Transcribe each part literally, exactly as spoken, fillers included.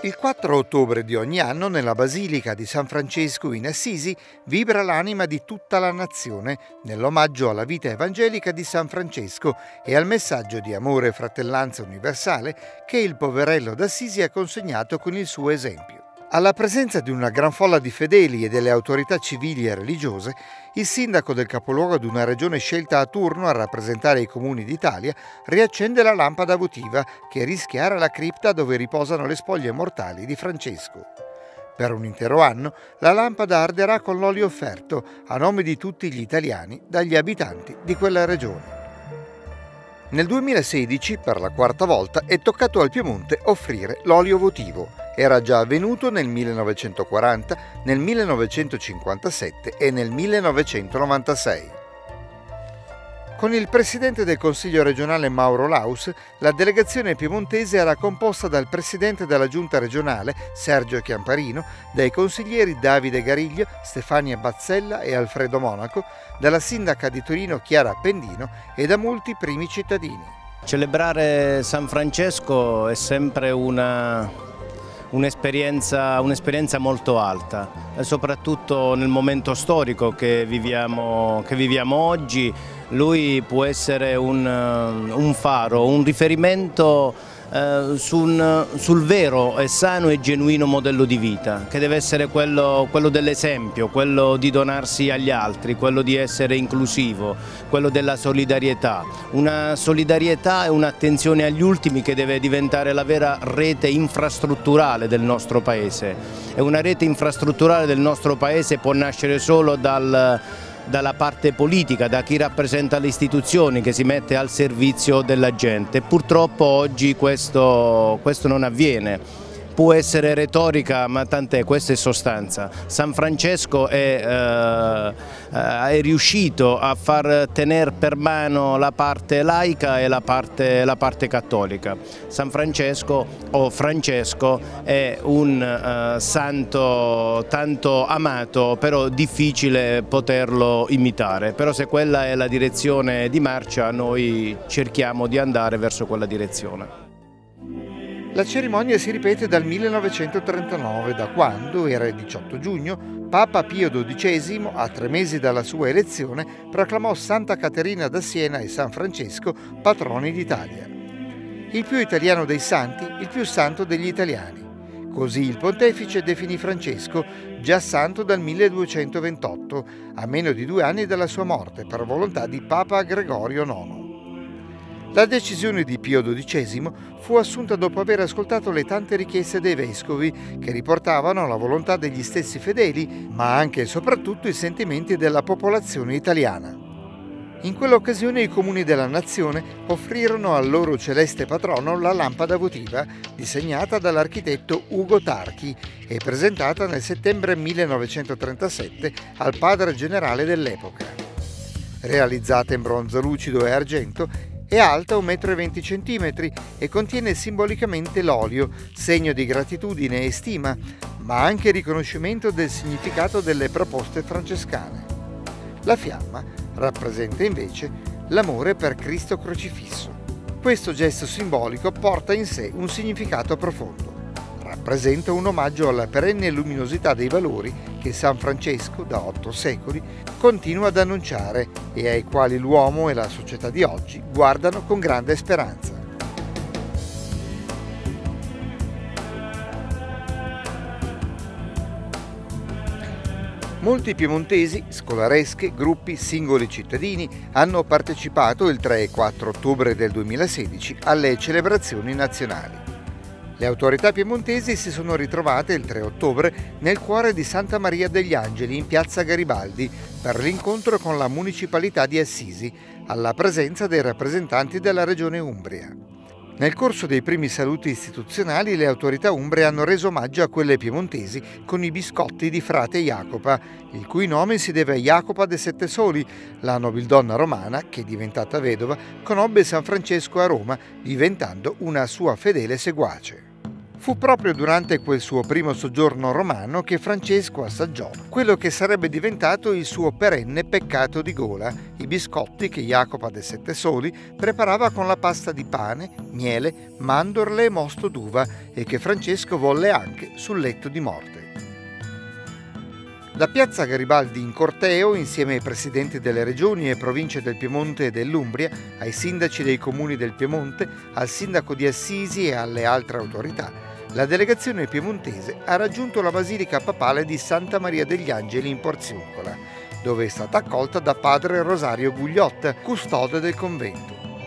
Il quattro ottobre di ogni anno nella Basilica di San Francesco in Assisi vibra l'anima di tutta la nazione nell'omaggio alla vita evangelica di San Francesco e al messaggio di amore e fratellanza universale che il poverello d'Assisi ha consegnato con il suo esempio. Alla presenza di una gran folla di fedeli e delle autorità civili e religiose, il sindaco del capoluogo di una regione scelta a turno a rappresentare i comuni d'Italia riaccende la lampada votiva che rischiara la cripta dove riposano le spoglie mortali di Francesco. Per un intero anno la lampada arderà con l'olio offerto a nome di tutti gli italiani dagli abitanti di quella regione. Nel duemilasedici, per la quarta volta, è toccato al Piemonte offrire l'olio votivo. Era già avvenuto nel millenovecentoquaranta, nel millenovecentocinquantasette e nel millenovecentonovantasei. Con il presidente del Consiglio regionale Mauro Laus, la delegazione piemontese era composta dal presidente della giunta regionale Sergio Chiamparino, dai consiglieri Davide Gariglio, Stefania Bazzella e Alfredo Monaco, dalla sindaca di Torino Chiara Appendino e da molti primi cittadini. Celebrare San Francesco è sempre una... un'esperienza un'esperienza molto alta, e soprattutto nel momento storico che viviamo, che viviamo oggi. Lui può essere un, un faro, un riferimento eh, su un, sul vero e sano e genuino modello di vita, che deve essere quello, quello dell'esempio, quello di donarsi agli altri, quello di essere inclusivo, quello della solidarietà. Una solidarietà e un'attenzione agli ultimi che deve diventare la vera rete infrastrutturale del nostro Paese. E una rete infrastrutturale del nostro Paese può nascere solo dal dalla parte politica, da chi rappresenta le istituzioni, che si mette al servizio della gente. Purtroppo oggi questo, questo non avviene. Può essere retorica, ma tant'è, questa è sostanza. San Francesco è, eh, è riuscito a far tenere per mano la parte laica e la parte, la parte cattolica. San Francesco o Francesco è un eh, santo tanto amato, però difficile poterlo imitare. Però se quella è la direzione di marcia, noi cerchiamo di andare verso quella direzione. La cerimonia si ripete dal millenovecentotrentanove, da quando, era il diciotto giugno, Papa Pio dodicesimo, a tre mesi dalla sua elezione, proclamò Santa Caterina da Siena e San Francesco patroni d'Italia. Il più italiano dei santi, il più santo degli italiani. Così il pontefice definì Francesco già santo dal milleduecentoventotto, a meno di due anni dalla sua morte, per volontà di Papa Gregorio nono. La decisione di Pio dodicesimo fu assunta dopo aver ascoltato le tante richieste dei vescovi che riportavano la volontà degli stessi fedeli, ma anche e soprattutto i sentimenti della popolazione italiana. In quell'occasione i comuni della nazione offrirono al loro celeste patrono la lampada votiva, disegnata dall'architetto Ugo Tarchi e presentata nel settembre millenovecentotrentasette al padre generale dell'epoca. Realizzata in bronzo lucido e argento, è alta un metro e venti centimetri e contiene simbolicamente l'olio, segno di gratitudine e stima, ma anche riconoscimento del significato delle proposte francescane. La fiamma rappresenta invece l'amore per Cristo crocifisso. Questo gesto simbolico porta in sé un significato profondo. Rappresenta un omaggio alla perenne luminosità dei valori che San Francesco, da otto secoli, continua ad annunciare e ai quali l'uomo e la società di oggi guardano con grande speranza. Molti piemontesi, scolaresche, gruppi, singoli cittadini hanno partecipato il tre e quattro ottobre del duemilasedici alle celebrazioni nazionali. Le autorità piemontesi si sono ritrovate il tre ottobre nel cuore di Santa Maria degli Angeli in piazza Garibaldi per l'incontro con la municipalità di Assisi, alla presenza dei rappresentanti della regione Umbria. Nel corso dei primi saluti istituzionali le autorità umbre hanno reso omaggio a quelle piemontesi con i biscotti di frate Jacopa, il cui nome si deve a Jacopa de Sette Soli, la nobildonna romana che, diventata vedova, conobbe San Francesco a Roma, diventando una sua fedele seguace. Fu proprio durante quel suo primo soggiorno romano che Francesco assaggiò quello che sarebbe diventato il suo perenne peccato di gola, i biscotti che Jacopa de' Sette Soli preparava con la pasta di pane, miele, mandorle e mosto d'uva e che Francesco volle anche sul letto di morte. Da piazza Garibaldi in corteo, insieme ai presidenti delle regioni e province del Piemonte e dell'Umbria, ai sindaci dei comuni del Piemonte, al sindaco di Assisi e alle altre autorità, la delegazione piemontese ha raggiunto la basilica papale di Santa Maria degli Angeli in Porziuncola, dove è stata accolta da padre Rosario Gugliotta, custode del convento.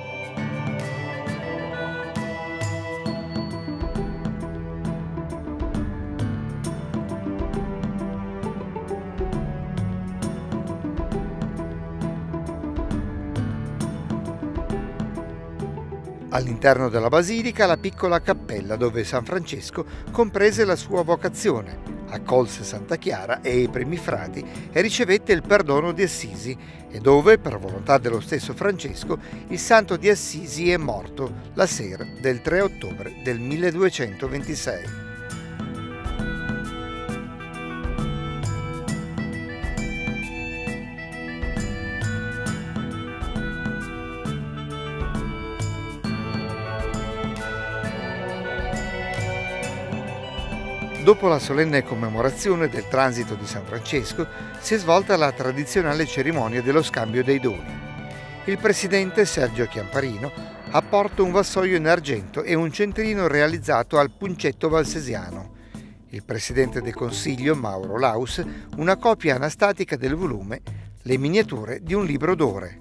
All'interno della basilica la piccola cappella dove San Francesco comprese la sua vocazione, accolse Santa Chiara e i primi frati e ricevette il perdono di Assisi, e dove, per volontà dello stesso Francesco, il santo di Assisi è morto la sera del tre ottobre del milleduecentoventisei. Dopo la solenne commemorazione del transito di San Francesco si è svolta la tradizionale cerimonia dello scambio dei doni. Il presidente Sergio Chiamparino apporta un vassoio in argento e un centrino realizzato al puncetto valsesiano. Il presidente del Consiglio, Mauro Laus, una copia anastatica del volume Le miniature di un libro d'ore.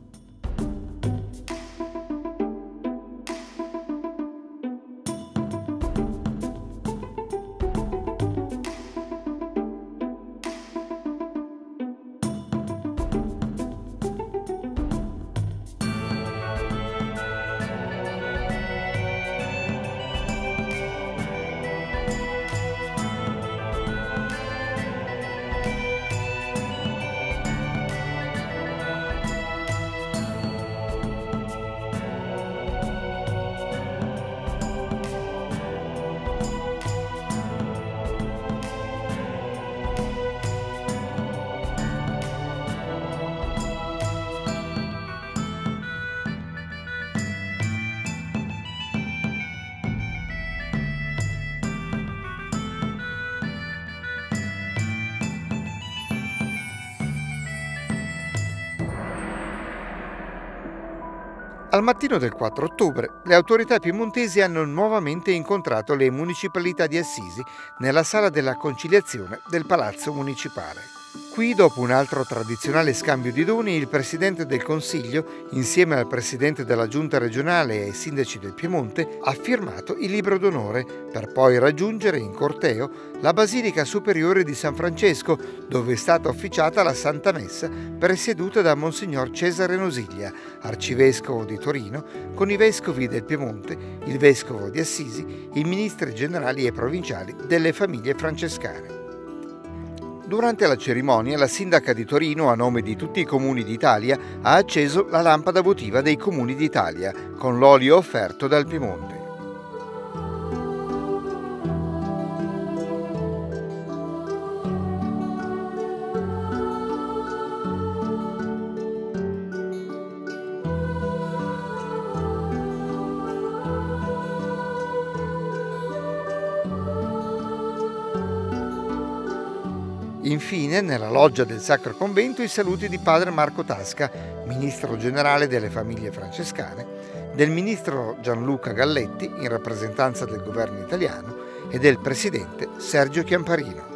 Al mattino del quattro ottobre, le autorità piemontesi hanno nuovamente incontrato le municipalità di Assisi nella sala della conciliazione del Palazzo Municipale. Qui, dopo un altro tradizionale scambio di doni, il Presidente del Consiglio, insieme al Presidente della Giunta regionale e ai sindaci del Piemonte, ha firmato il libro d'onore per poi raggiungere in corteo la Basilica Superiore di San Francesco, dove è stata officiata la Santa Messa presieduta da Monsignor Cesare Nosiglia, arcivescovo di Torino, con i vescovi del Piemonte, il vescovo di Assisi, i ministri generali e provinciali delle famiglie francescane. Durante la cerimonia, la sindaca di Torino, a nome di tutti i comuni d'Italia, ha acceso la lampada votiva dei comuni d'Italia, con l'olio offerto dal Piemonte. Infine, nella loggia del Sacro Convento, i saluti di padre Marco Tasca, ministro generale delle famiglie francescane, del ministro Gianluca Galletti, in rappresentanza del governo italiano, e del presidente Sergio Chiamparino.